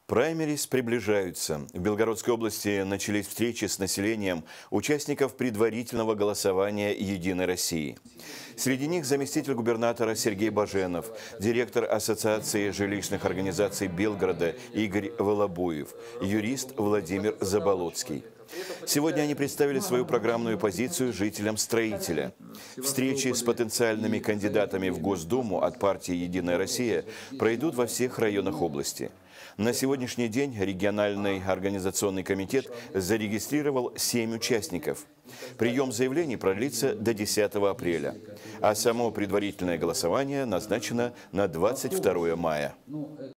Праймерис приближаются. В Белгородской области начались встречи с населением участников предварительного голосования «Единой России». Среди них заместитель губернатора Сергей Баженов, директор Ассоциации жилищных организаций Белгорода Игорь Волобуев, юрист Владимир Заболоцкий. Сегодня они представили свою программную позицию жителям Строителя. Встречи с потенциальными кандидатами в Госдуму от партии «Единая Россия» пройдут во всех районах области. На сегодняшний день региональный организационный комитет зарегистрировал 7 участников. Прием заявлений продлится до 10 апреля, а само предварительное голосование назначено на 22 мая.